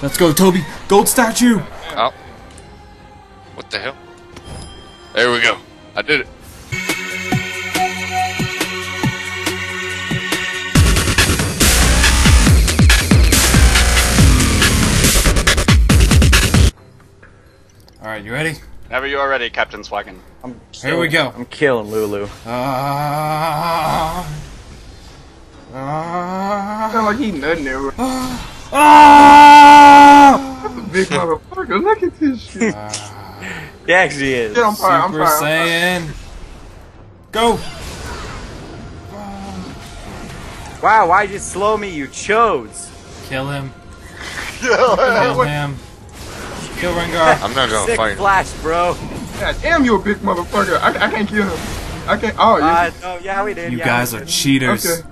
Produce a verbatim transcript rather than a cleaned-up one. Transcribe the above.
Let's go, Toby. Gold statue. Oh. What the hell? There we go. I did it. Alright, you ready? Whenever you are ready, Captain Swaggin. I'm Here we go. I'm killing Lulu. Ah. Ah. Sound like he nutting there. Ah. That's a big motherfucker. Look at this shit. He actually is. Yeah, I'm fire, I'm Super fire, I'm Saiyan. Go. Wow, why'd you slow me, you chodes? Kill him. Kill Kill him. Kill Rengar. I'm not gonna Sick fight him. flash, bro. God damn, you a big motherfucker. I, I can't kill him. I can't. Oh, yeah. Uh, no, yeah, we did. You yeah, guys we are did. cheaters. Okay.